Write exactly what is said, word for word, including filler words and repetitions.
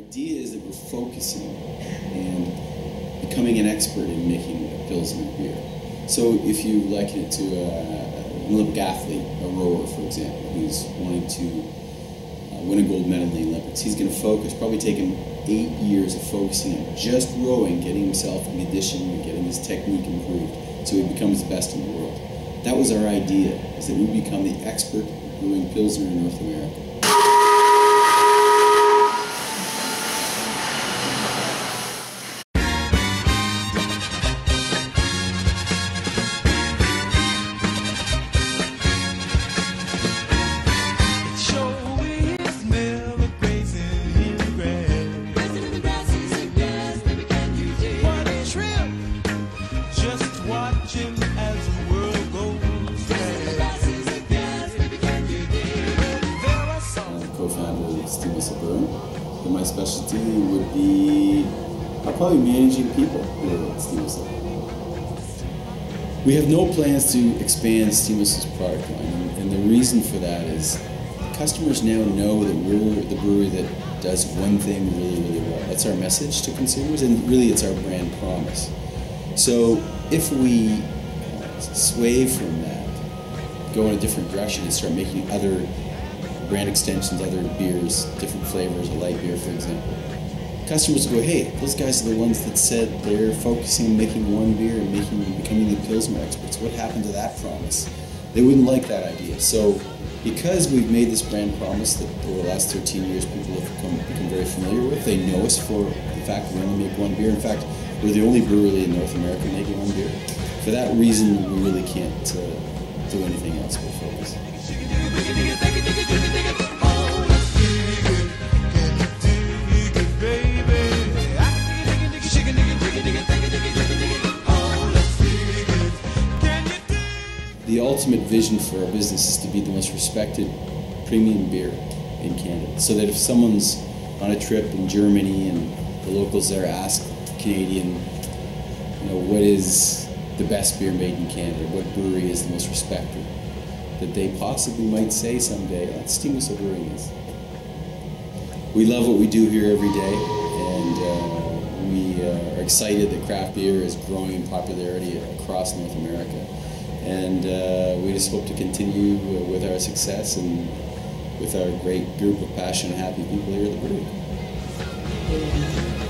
idea is that we're focusing and becoming an expert in making a Pilsner beer. So if you liken it to a, an Olympic athlete, a rower, for example, who's wanting to uh, win a gold medal in the Olympics, he's going to focus, probably take him eight years of focusing on just rowing, getting himself in condition and getting his technique improved so he becomes the best in the world. That was our idea, is that we become the expert brewing Pilsner in North America. Co-founder of Steam Whistle Brewing, and my specialty would be uh, probably managing people here at Steam Whistle. We have no plans to expand Steam Whistle's product line, and, and the reason for that is customers now know that we're the brewery that does one thing really, really well. That's our message to consumers, and really it's our brand promise. So if we uh, sway from that, go in a different direction and start making other brand extensions, other beers, different flavors, a light beer, for example, customers will go, hey, those guys are the ones that said they're focusing on making one beer and making becoming the Pilsner experts. What happened to that promise? They wouldn't like that idea. So because we've made this brand promise that over the last thirteen years people have become, become very familiar with, they know us for the fact that we only make one beer. In fact, we're the only brewery in North America making one beer. For that reason, we really can't uh, do anything else but focus. The ultimate vision for our business is to be the most respected premium beer in Canada. So that if someone's on a trip in Germany and the locals there ask the Canadian, you know, what is the best beer made in Canada, what brewery is the most respected, that they possibly might say someday, oh, Steam Whistle Brewing is. We love what we do here every day, and uh, we uh, are excited that craft beer is growing in popularity across North America. And uh, we just hope to continue with our success and with our great group of passionate, happy people here at the brewery.